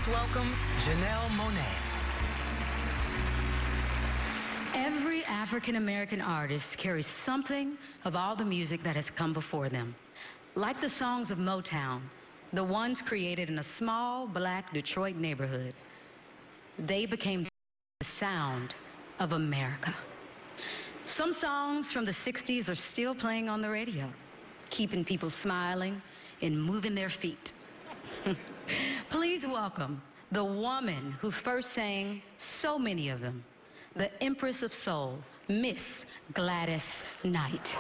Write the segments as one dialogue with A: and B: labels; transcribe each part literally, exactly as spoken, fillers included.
A: welcome Janelle Monae.
B: Every African-American artist carries something of all the music that has come before them. Like the songs of Motown, the ones created in a small black Detroit neighborhood, they became the sound of America. Some songs from the sixties are still playing on the radio, keeping people smiling and moving their feet. Please welcome the woman who first sang so many of them, the Empress of Soul, Miss Gladys Knight.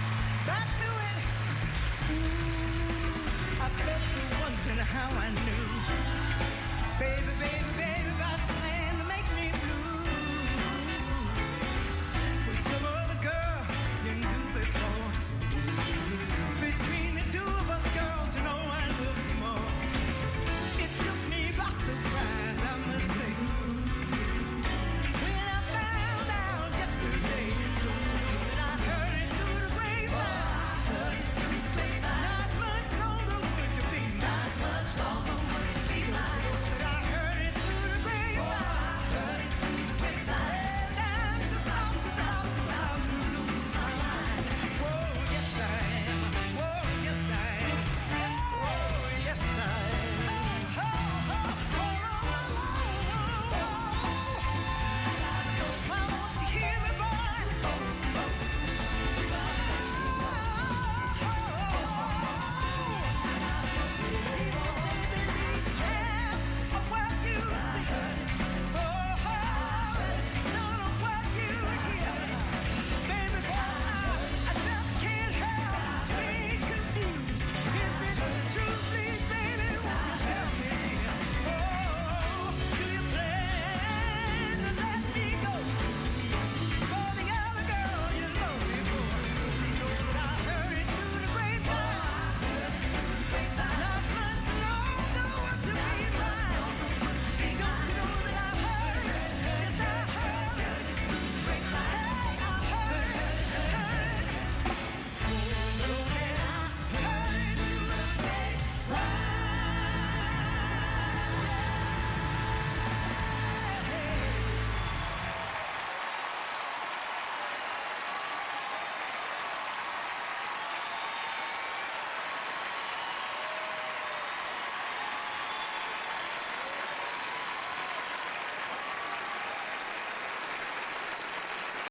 C: How I knew